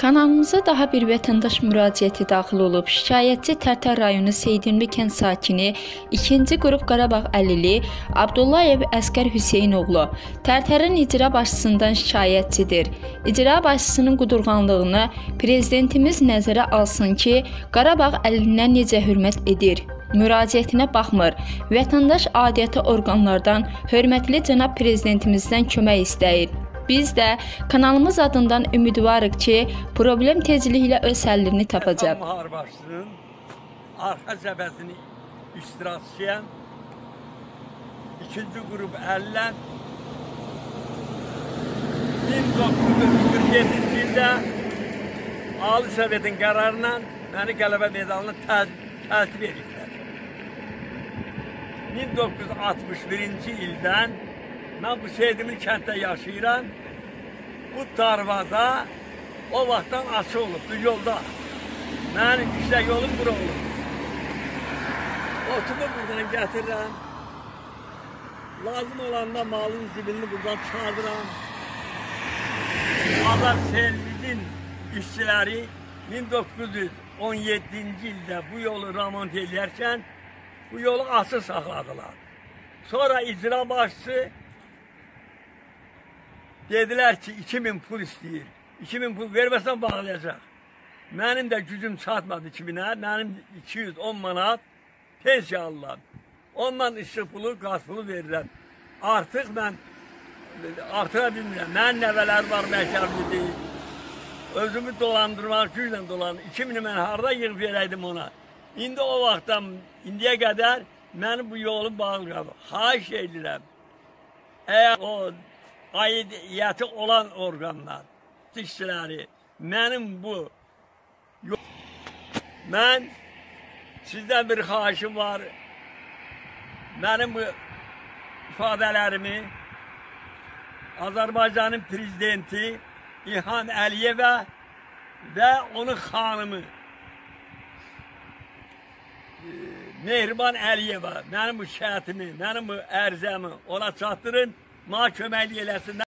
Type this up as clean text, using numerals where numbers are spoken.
Kanalımıza daha bir vətəndaş müraciəti daxil olub. Şikayətçi Tərtər rayonu Seydinli kənd sakini 2-ci qrup Qarabağ əlili Abdullayev Əsgər Hüseynoğlu Tərtərin icra başçısından şikayətçidir. İcra başçısının qudurğanlığını prezidentimiz nəzərə alsın ki, Qarabağ əlilinə necə hörmət edir. Müraciətinə baxmır. Vətəndaş adiyyəti orqanlardan hörmətli cənab prezidentimizdən kömək istəyir. Biz də kanalımız adından ümidvarıq ki, problem tezliklə öz həllini tapacaq. Vətən müharibəsinin arxa cəbhəsini iştirakçıyam. 2-ci qrup əlillər 1947-ci ildə Ali Sovetin qərarıyla məni qələbə medalına təltif ediblər. 1961-ci ildən mən bu Seydinli kənddə yaşayıram. Bu darvaza o vaxtdan açıq olub, bu yolda. Mənim işlə yolum bura olub. Otumu buradan gətirirəm. Lazım olanda malın zibilini buradan çıxardıram. Azar Servisin işçiləri 1917-ci ildə bu yolu remont edərkən bu yolu açıq saxladılar. Sonra icra başçısı dedilər ki, 2000 pul istəyir. 2000 pul verməsən bağlayacaq. Mənim də gücüm çatmadı 2000'ə. Mənim 210 manat pensiya alırlar. Ondan işıq pulu, qaz pulu verirəm. Artıq mən artıra bilmirəm. Mənim nəvələr var, məktəblidir. Özümü dolandırmaq, güclə dolandırmaq. 2000'i mən harada yığıb verəydim ona. İndi o vaxtdan, indiyə qədər məni bu yolu bağlayıb. Xahiş edirəm. Əgər o aidiyyəti olan orqanlar, işçiləri, mənim bu mən sizdən bir xahişim var. Mənim bu ifadələrimi Azərbaycanın prezidenti İlham Əliyevə və onun xanımı Mehriban Əliyevə mənim bu şikayətimi, mənim bu ərzəmi ona çatdırın, mənə köməklik eləsinlər.